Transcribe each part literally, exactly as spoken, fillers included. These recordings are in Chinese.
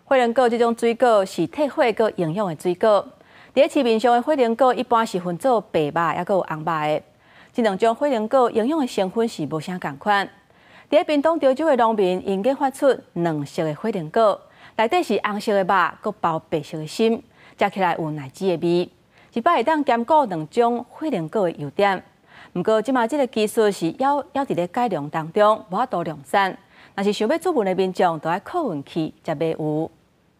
火龙果这种水果是退火果营养的水果。在市面上的火龙果一般是分做白肉也有红肉的。这两种火龙果营养的成分是无啥共款。在屏东潮州的农民因研发出两色的火龙果，内底是红色的肉，佮包白色的心，食起来有奶汁的味。一摆会当兼顾两种火龙果的优点。不过，即马这个技术是要要伫咧改良当中，无法度量产。若是想要注文的民众，都要靠运气才买有。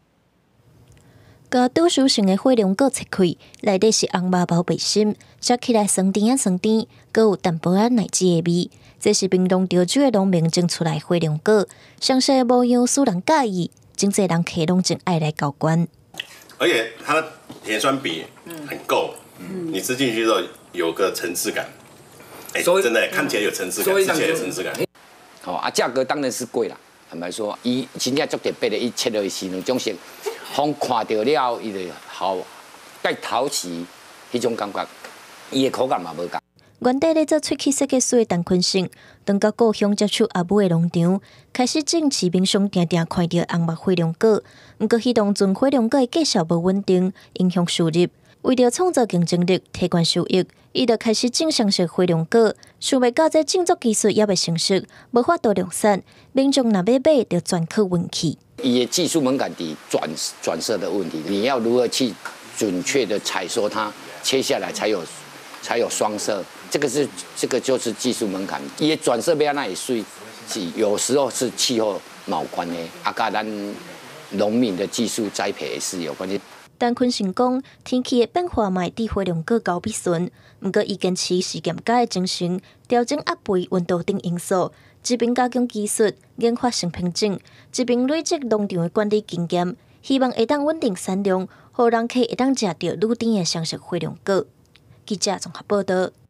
甲杜书成的火龙果切开，内底是红肉包白心，食起来酸甜啊酸甜，佮有淡薄仔奶汁的味。这是屏东潮州的农民种出来火龙果，详细模样使人介意，真侪人客拢真爱来交关。 而且它的甜酸比很够，嗯、你吃进去之后有个层次感，哎、欸，真的看起来有层次感，吃起来有层次感。 哦啊，价格当然是贵啦。坦白说，伊真正足特别的，伊切落是两种色，风看到了，伊就好，介讨喜，迄种感觉，伊的口感嘛无共。 原底咧做喙齿设计师的陈坤胜，当到故乡接触阿母的农场，开始种市面上定定看到红目火龙果。毋过，迄当阵火龙果的价销无稳定，影响收入。为着创造竞争力，提高收益，伊就开始种上色火龙果。想袂到这种作技术也未成熟，无法度量产，民众若要买，就全靠运气。 伊的技术门槛低，转转色的问题，你要如何去准确的采收它，切下来才有才有双色，这个是这个就是技术门槛。伊的转色要安那会水，是有时候是气候有关的，啊，甲咱农民的技术栽培也是有关系。 陈坤胜讲，天气的变化嘛，对火龙果高比顺。毋过，伊坚持实验家的精神，调整压肥、温度等因素，一边加强技术，研发新品种，一边累积农场的管理经验，希望会当稳定产量，互人客会当食到愈甜的香食火龙果。记者综合报道。